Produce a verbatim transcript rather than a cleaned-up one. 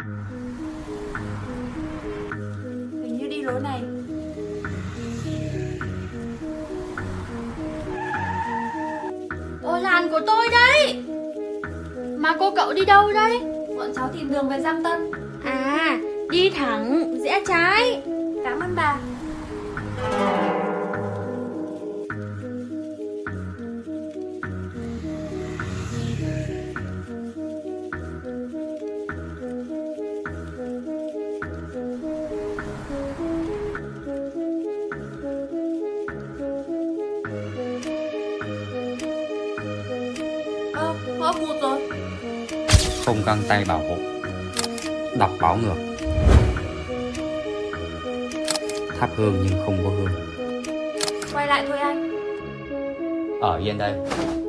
Hình như đi lối này. Ôi, làn của tôi đấy. Mà cô cậu đi đâu đấy? Bọn cháu tìm đường về Giang Tân. À, đi thẳng, rẽ trái. Cảm ơn bà. Ơ, ngõ cụt rồi. Không găng tay bảo hộ, đọc báo ngược. Thắp hương nhưng không có hương. Quay lại thôi anh. Ở yên đây.